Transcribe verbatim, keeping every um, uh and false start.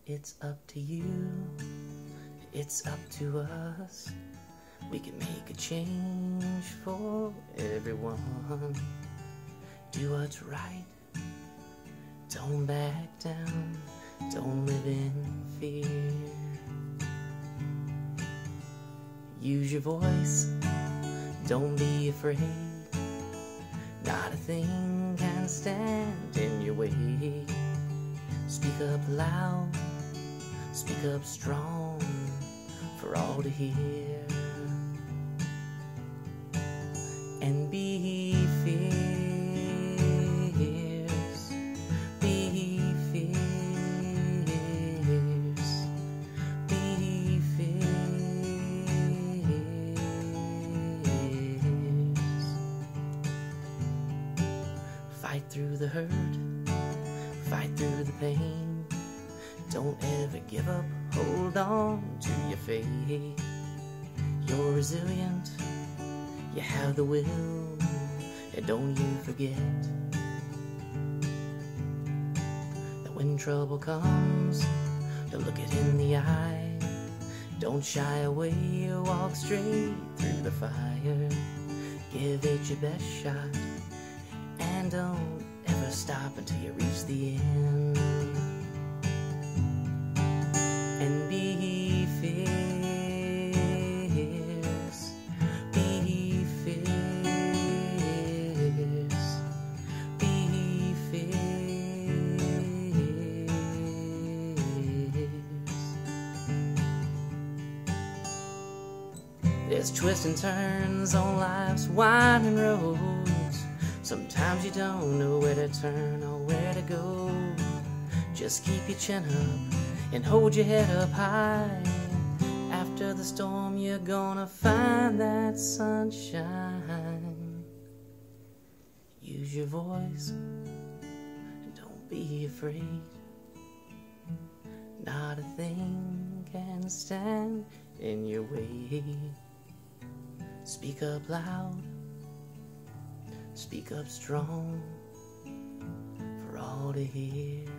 It's up to you, it's up to us. We can make a change for everyone. Do what's right, don't back down, don't live in fear. Use your voice, don't be afraid. Not a thing can stand in your way. Speak up loud, speak up strong, for all to hear. And be fierce, be fierce, be fierce. Fight through the hurt, fight through the pain. Don't ever give up, hold on to your faith. You're resilient, you have the will, and don't you forget that when trouble comes, to look it in the eye. Don't shy away, walk straight through the fire. Give it your best shot, and don't ever stop until you reach the end. And be fierce, be fierce, be fierce. There's twists and turns on life's winding roads. Sometimes you don't know where to turn or where to go. Just keep your chin up and hold your head up high. After the storm, you're gonna find that sunshine. Use your voice and don't be afraid. Not a thing can stand in your way. Speak up loud, speak up strong, for all to hear.